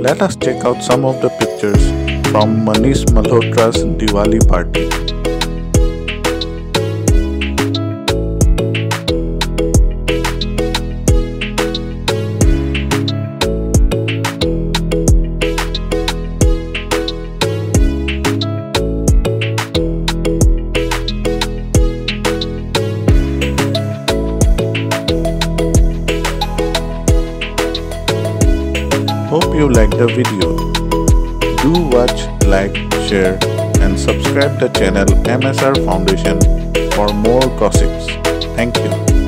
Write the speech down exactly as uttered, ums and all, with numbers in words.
Let us check out some of the pictures from Manish Malhotra's Diwali party. Hope you liked the video. Do watch, like, share and subscribe the channel M S R Foundation for more gossips. Thank you.